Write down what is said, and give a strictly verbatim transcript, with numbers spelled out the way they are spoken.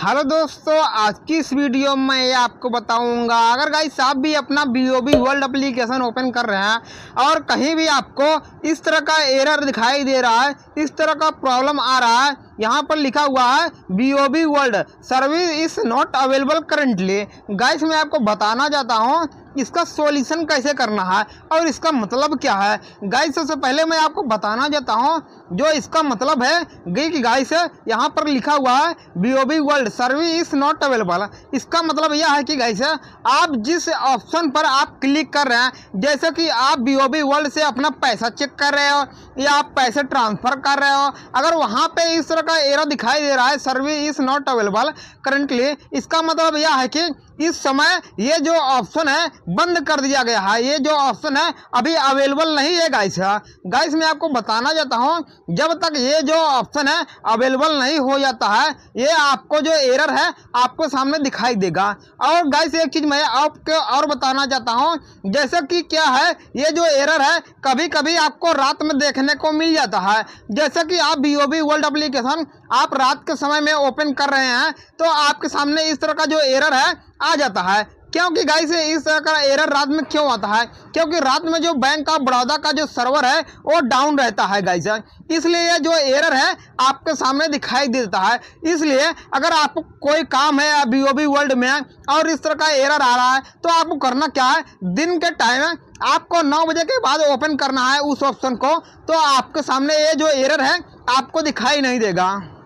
Hello दोस्तों, आज की इस वीडियो में ये आपको बताऊंगा अगर गाइस आप भी अपना B O B world application open कर रहे हैं और कहीं भी आपको इस तरह का एरर दिखाई दे रहा है, इस तरह का प्रॉब्लम आ रहा है, यहाँ पर लिखा हुआ है B O B world service is not available currently. Guys मैं आपको बताना चाहता हूँ इसका सॉल्यूशन कैसे करना है और इसका मतलब क्या है। गाइस सबसे पहले मैं आपको बताना चाहता हूँ जो इसका मतलब है कि गाइस यहाँ पर लिखा हुआ है B O B world service is not available. इसका मतलब यह है कि गाइस आप जिस ऑप्शन पर आप क्लिक कर रहे हैं, जैसे कि आप बी ओ बी वर्ल्ड से अपना पैसा चेक कर रहे हो या आप पैसे ट्रांसफर कर रहे हो, अगर वहाँ पे इस तरह का एरर दिखाई दे रहा है service is not available currently, इसका मतलब यह है कि इस समय ये जो ऑप्शन है बंद कर दिया गया है, ये जो ऑप्शन है अभी अवेलेबल नहीं है। गाइस गाइस मैं आपको बताना चाहता हूँ जब तक ये जो ऑप्शन है अवेलेबल नहीं हो जाता है, ये आपको जो एरर है आपको सामने दिखाई देगा। और गाइस एक चीज़ मैं आपको और बताना चाहता हूँ, जैसे कि क्या है ये जो एरर है कभी कभी आपको रात में देखने को मिल जाता है। जैसे कि आप B O B world application आप रात के समय में ओपन कर रहे हैं तो आपके सामने इस तरह का जो एरर है आ जाता है। क्योंकि गाइस इस तरह का एरर रात में क्यों आता है, क्योंकि रात में जो बैंक ऑफ बड़ौदा का जो सर्वर है वो डाउन रहता है गाइस, इसलिए ये जो एरर है आपके सामने दिखाई देता है। इसलिए अगर आपको कोई काम है बी ओ बी वर्ल्ड में और इस तरह का एरर आ रहा है तो आपको करना क्या है, दिन के टाइम आपको नौ बजे के बाद ओपन करना है उस ऑप्शन को, तो आपके सामने ये जो एरर है आपको दिखाई नहीं देगा।